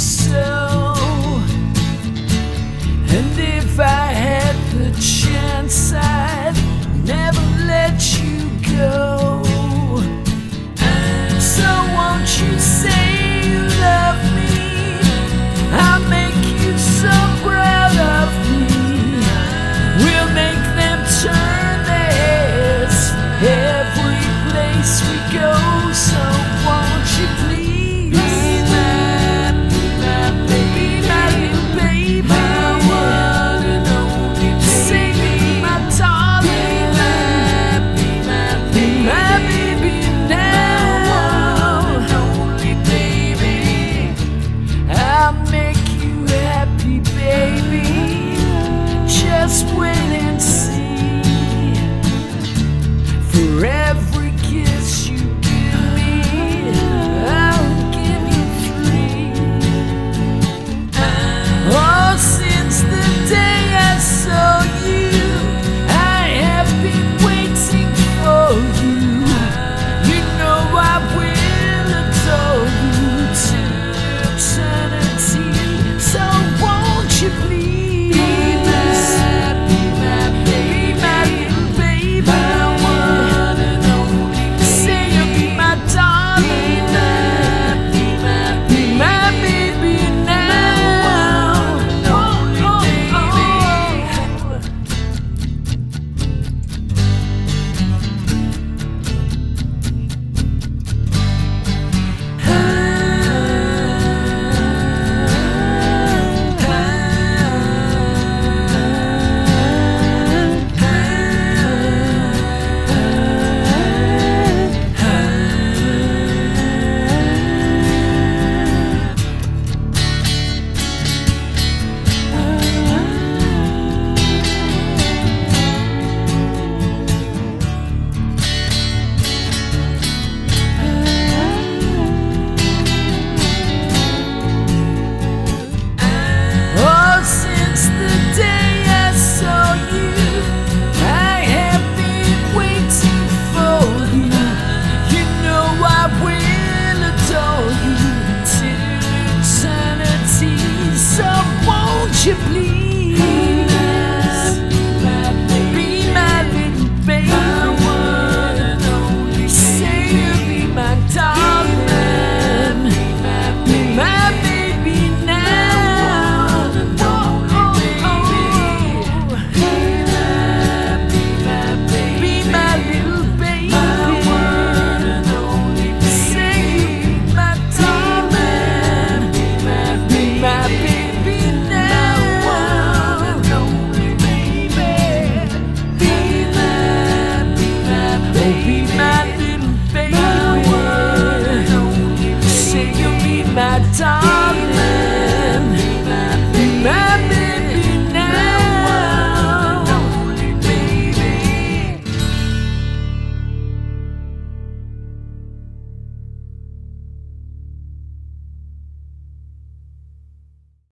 so. And if I had the chance, I'd never let you go. So won't you say you love me? I'll make you so proud of me. We'll make them turn their heads every place we go. So won't you please be my little baby, my one and only baby. Say be my darling, be my baby now. Only baby, I'll